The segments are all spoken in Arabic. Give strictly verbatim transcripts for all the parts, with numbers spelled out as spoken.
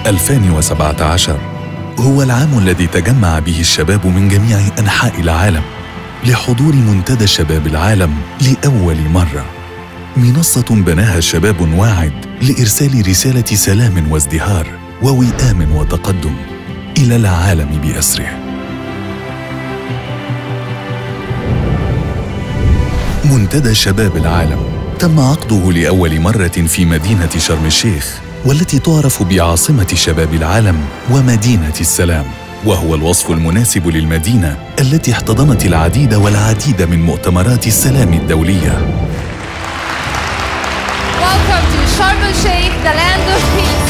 ألفين وسبعة عشر هو العام الذي تجمع به الشباب من جميع أنحاء العالم لحضور منتدى شباب العالم لأول مرة، منصة بناها شباب واعد لإرسال رسالة سلام وازدهار ووئام وتقدم إلى العالم بأسره. منتدى شباب العالم تم عقده لأول مرة في مدينة شرم الشيخ، والتي تعرف بعاصمة شباب العالم ومدينة السلام، وهو الوصف المناسب للمدينة التي احتضنت العديد والعديد من مؤتمرات السلام الدولية. Welcome to Sharm el-Sheikh, the land of peace.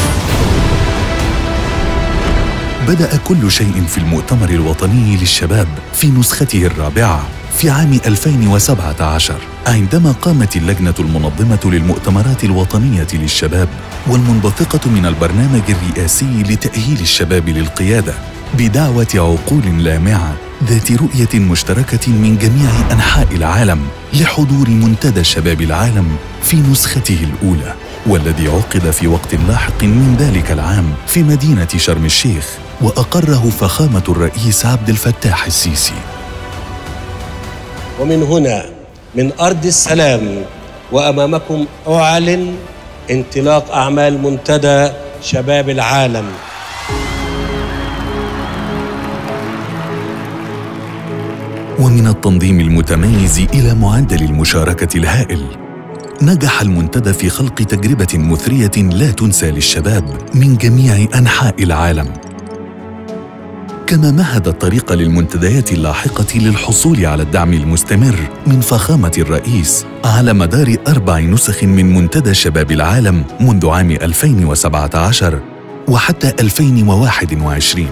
بدأ كل شيء في المؤتمر الوطني للشباب في نسخته الرابعة في عام ألفين وسبعة عشر، عندما قامت اللجنة المنظمة للمؤتمرات الوطنية للشباب والمنبثقة من البرنامج الرئاسي لتأهيل الشباب للقيادة بدعوة عقول لامعة ذات رؤية مشتركة من جميع أنحاء العالم لحضور منتدى شباب العالم في نسخته الأولى، والذي عقد في وقت لاحق من ذلك العام في مدينة شرم الشيخ، وأقره فخامة الرئيس عبد الفتاح السيسي. ومن هنا من أرض السلام وأمامكم أعلن انطلاق أعمال منتدى شباب العالم. ومن التنظيم المتميز إلى معدل المشاركة الهائل، نجح المنتدى في خلق تجربة مثرية لا تنسى للشباب من جميع أنحاء العالم، كما مهد الطريق للمنتديات اللاحقة للحصول على الدعم المستمر من فخامة الرئيس على مدار أربع نسخ من منتدى شباب العالم منذ عام ألفين وسبعة عشر وحتى ألفين وواحد وعشرين.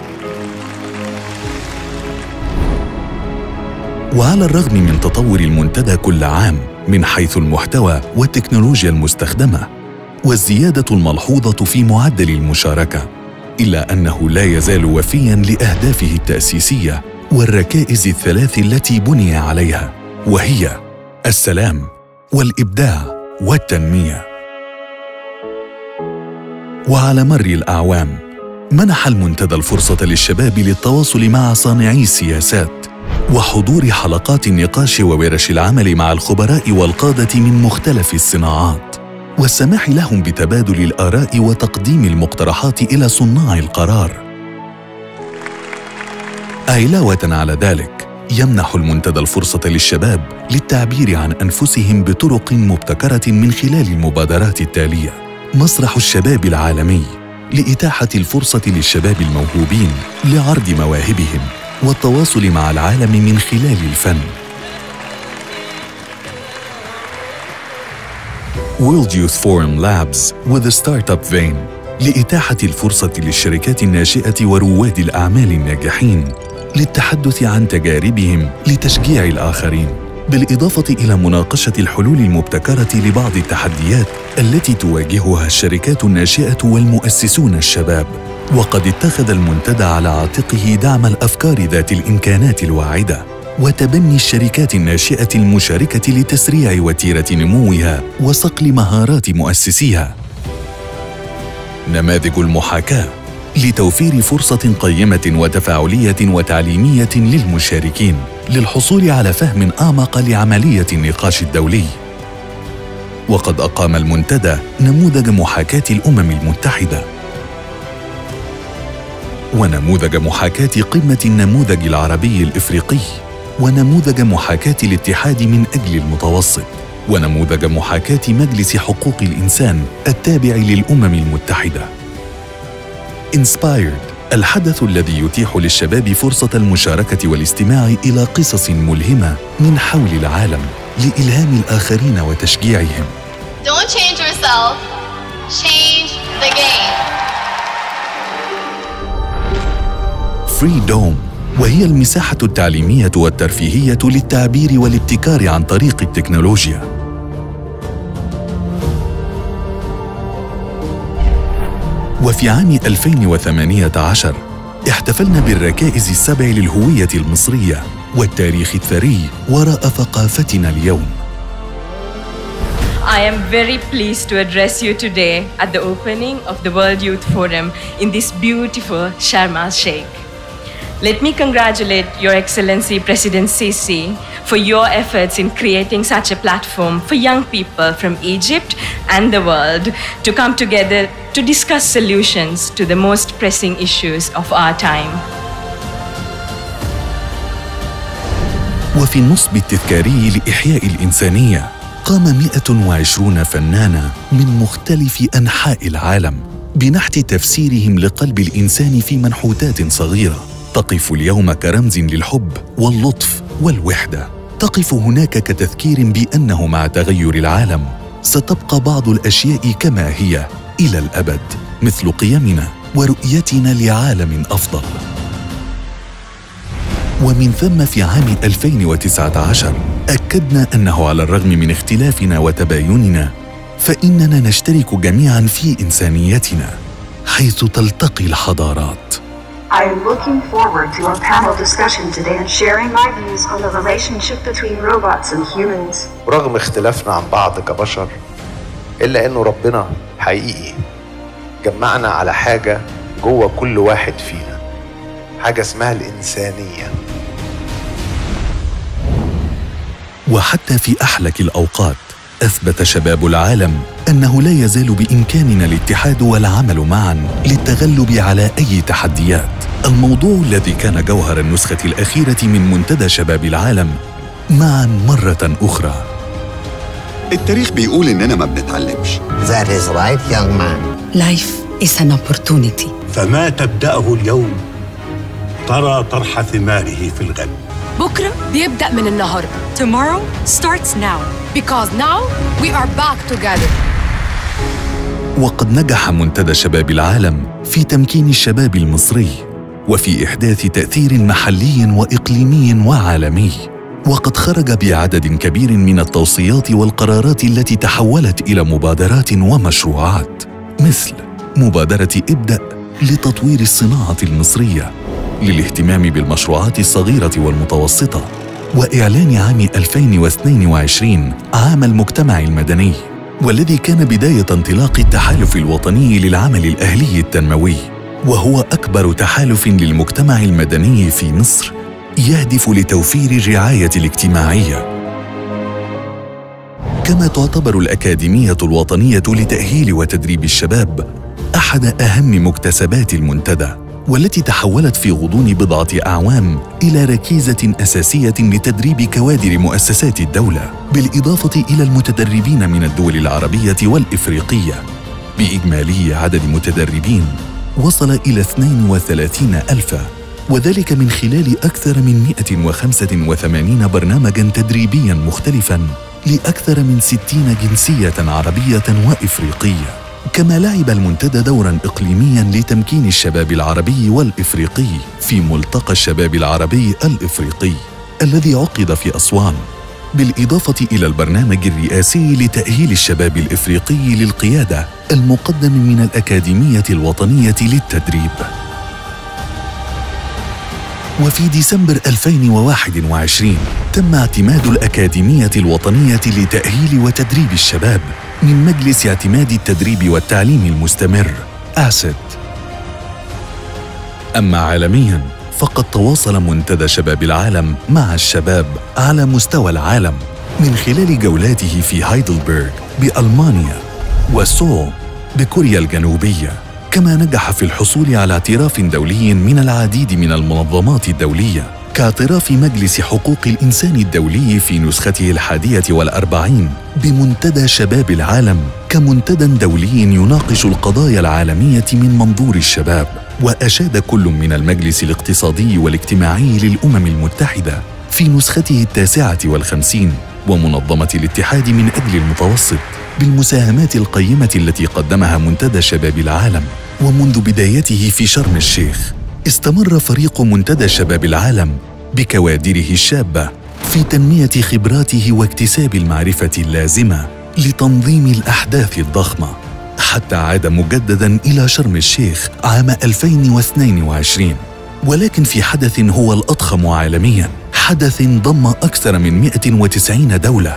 وعلى الرغم من تطور المنتدى كل عام من حيث المحتوى والتكنولوجيا المستخدمة والزيادة الملحوظة في معدل المشاركة، إلا أنه لا يزال وفياً لأهدافه التأسيسية والركائز الثلاث التي بني عليها، وهي السلام والإبداع والتنمية. وعلى مر الأعوام منح المنتدى الفرصة للشباب للتواصل مع صانعي السياسات وحضور حلقات النقاش وورش العمل مع الخبراء والقادة من مختلف الصناعات، والسماح لهم بتبادل الآراء وتقديم المقترحات إلى صناع القرار. علاوة على ذلك، يمنح المنتدى الفرصة للشباب للتعبير عن أنفسهم بطرق مبتكرة من خلال المبادرات التالية: مسرح الشباب العالمي لإتاحة الفرصة للشباب الموهوبين لعرض مواهبهم والتواصل مع العالم من خلال الفن. World Youth Forum Labs with a Startup Vein لإتاحة الفرصة للشركات الناشئة ورواد الأعمال الناجحين للتحدث عن تجاربهم لتشجيع الآخرين، بالإضافة إلى مناقشة الحلول المبتكرة لبعض التحديات التي تواجهها الشركات الناشئة والمؤسسون الشباب. وقد اتخذ المنتدى على عاتقه دعم الأفكار ذات الإمكانات الواعدة وتبني الشركات الناشئة المشاركة لتسريع وتيرة نموها وصقل مهارات مؤسسيها. نماذج المحاكاة لتوفير فرصة قيمة وتفاعلية وتعليمية للمشاركين للحصول على فهم أعمق لعملية النقاش الدولي. وقد أقام المنتدى نموذج محاكاة الأمم المتحدة ونموذج محاكاة قمة النموذج العربي الإفريقي ونموذج محاكاة الاتحاد من أجل المتوسط ونموذج محاكاة مجلس حقوق الإنسان التابع للأمم المتحدة. Inspired، الحدث الذي يتيح للشباب فرصة المشاركة والاستماع إلى قصص ملهمة من حول العالم لإلهام الآخرين وتشجيعهم. Don't change yourself, change the game. Freedom، وهي المساحة التعليمية والترفيهية للتعبير والابتكار عن طريق التكنولوجيا. وفي عام ألفين وثمانية عشر احتفلنا بالركائز السبع للهوية المصرية والتاريخ الثري وراء ثقافتنا اليوم. I I am very pleased to address you today at the opening of the World Youth Forum in this beautiful Sharm el-Sheikh. Let me congratulate Your Excellency President Sisi for your efforts in creating such a platform for young people from Egypt and the world to come together to discuss solutions to the most pressing issues of our time. وفي النصب التذكاري لإحياء الإنسانية قام مئة وعشرون فنانة من مختلف أنحاء العالم بنحت تفسيرهم لقلب الإنسان في منحوتات صغيرة تقف اليوم كرمز للحب واللطف والوحدة. تقف هناك كتذكير بأنه مع تغير العالم ستبقى بعض الأشياء كما هي إلى الأبد، مثل قيمنا ورؤيتنا لعالم أفضل. ومن ثم في عام ألفين وتسعة عشر أكدنا أنه على الرغم من اختلافنا وتبايننا فإننا نشترك جميعاً في إنسانيتنا حيث تلتقي الحضارات. I am looking forward to our panel discussion today and sharing my views on the relationship between robots and humans. رغم اختلافنا عن بعض كبشر إلا إنه ربنا حقيقي جمعنا على حاجة جوه كل واحد فينا، حاجة اسمها الإنسانية. وحتى في أحلك الأوقات أثبت شباب العالم أنه لا يزال بإمكاننا الاتحاد والعمل معاً للتغلب على أي تحديات. الموضوع الذي كان جوهر النسخة الأخيرة من منتدى شباب العالم معاً مرة أخرى. التاريخ بيقول إننا ما بنتعلمش. That is right, young man. Life is an opportunity. فما تبدأه اليوم ترى طرح ثماره في الغد. بكرة بيبدأ من النهاردة. Tomorrow starts now. Because now we are back together. وقد نجح منتدى شباب العالم في تمكين الشباب المصري وفي إحداث تأثير محلي وإقليمي وعالمي، وقد خرج بعدد كبير من التوصيات والقرارات التي تحولت إلى مبادرات ومشروعات، مثل مبادرة ابدأ لتطوير الصناعة المصرية، للاهتمام بالمشروعات الصغيرة والمتوسطة، وإعلان عام ألفين واثنين وعشرين عام المجتمع المدني، والذي كان بداية انطلاق التحالف الوطني للعمل الأهلي التنموي، وهو أكبر تحالف للمجتمع المدني في مصر يهدف لتوفير الرعاية الاجتماعية. كما تعتبر الأكاديمية الوطنية لتأهيل وتدريب الشباب أحد أهم مكتسبات المنتدى، والتي تحولت في غضون بضعة أعوام إلى ركيزة أساسية لتدريب كوادر مؤسسات الدولة، بالإضافة إلى المتدربين من الدول العربية والإفريقية، بإجمالي عدد متدربين وصل إلى اثنين وثلاثين ألفاً، وذلك من خلال أكثر من مئة وخمسة وثمانين برنامجاً تدريبياً مختلفاً لأكثر من ستين جنسية عربية وإفريقية. كما لعب المنتدى دوراً إقليمياً لتمكين الشباب العربي والإفريقي في ملتقى الشباب العربي الإفريقي الذي عقد في أسوان، بالإضافة إلى البرنامج الرئاسي لتأهيل الشباب الإفريقي للقيادة المقدم من الأكاديمية الوطنية للتدريب. وفي ديسمبر ألفين وواحد وعشرين تم اعتماد الأكاديمية الوطنية لتأهيل وتدريب الشباب من مجلس اعتماد التدريب والتعليم المستمر آسيت. أما عالمياً فقد تواصل منتدى شباب العالم مع الشباب على مستوى العالم من خلال جولاته في هايدلبرغ بألمانيا وسول بكوريا الجنوبية، كما نجح في الحصول على اعتراف دولي من العديد من المنظمات الدولية، كاعتراف مجلس حقوق الإنسان الدولي في نسخته الحادية والأربعين بمنتدى شباب العالم كمنتدى دولي يناقش القضايا العالمية من منظور الشباب. وأشاد كل من المجلس الاقتصادي والاجتماعي للأمم المتحدة في نسخته التاسعة والخمسين ومنظمة الاتحاد من أجل المتوسط بالمساهمات القيمة التي قدمها منتدى شباب العالم. ومنذ بدايته في شرم الشيخ استمر فريق منتدى شباب العالم بكوادره الشابة في تنمية خبراته واكتساب المعرفة اللازمة لتنظيم الأحداث الضخمة، حتى عاد مجدداً إلى شرم الشيخ عام ألفين واثنين وعشرين، ولكن في حدث هو الأضخم عالمياً، حدث ضم أكثر من مئة وتسعين دولة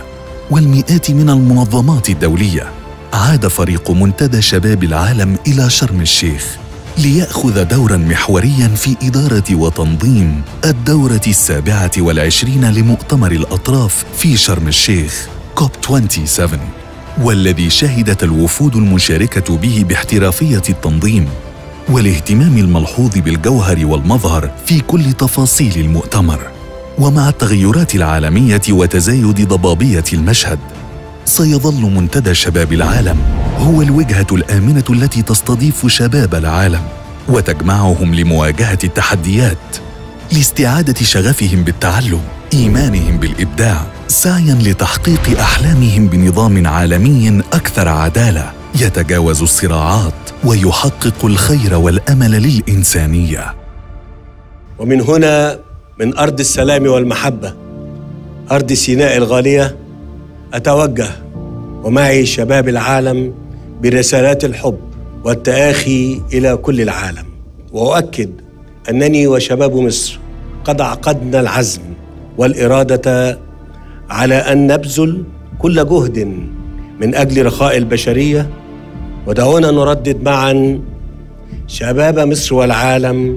والمئات من المنظمات الدولية، عاد فريق منتدى شباب العالم إلى شرم الشيخ ليأخذ دورا محوريا في إدارة وتنظيم الدورة السابعة والعشرين لمؤتمر الأطراف في شرم الشيخ كوب سبعة وعشرين، والذي شهدت الوفود المشاركة به باحترافية التنظيم والاهتمام الملحوظ بالجوهر والمظهر في كل تفاصيل المؤتمر. ومع التغيرات العالمية وتزايد ضبابية المشهد، سيظل منتدى شباب العالم هو الوجهة الآمنة التي تستضيف شباب العالم وتجمعهم لمواجهة التحديات، لاستعادة شغفهم بالتعلم، إيمانهم بالإبداع، سعياً لتحقيق أحلامهم بنظام عالمي أكثر عدالة يتجاوز الصراعات ويحقق الخير والأمل للإنسانية. ومن هنا، من أرض السلام والمحبة، أرض سيناء الغالية، أتوجه ومعي شباب العالم برسالات الحب والتآخي إلى كل العالم، وأؤكد أنني وشباب مصر قد عقدنا العزم والإرادة على أن نبذل كل جهد من أجل رخاء البشرية. ودعونا نردد معا: شباب مصر والعالم،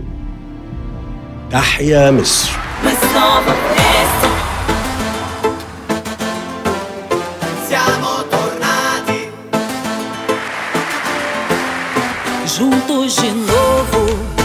تحيا مصر. Juntos de novo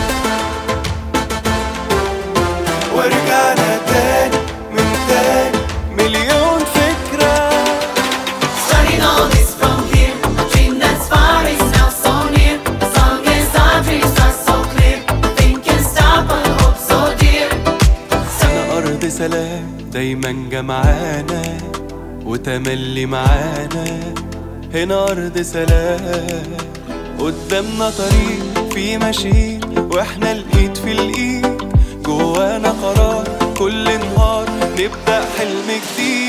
ورجعنا تاني من تاني مليون فكرة. Starting all this from here, a dream that's far is now so near. As long as our dreams are so clear, nothing can stop our hope so dear. أنا أرض سلام دايما جمعانا وتملي معانا، هنا أرض سلام، قدامنا طريق في ماشيين واحنا الايد في الايد، جوانا قرار كل نهار نبدأ حلم جديد.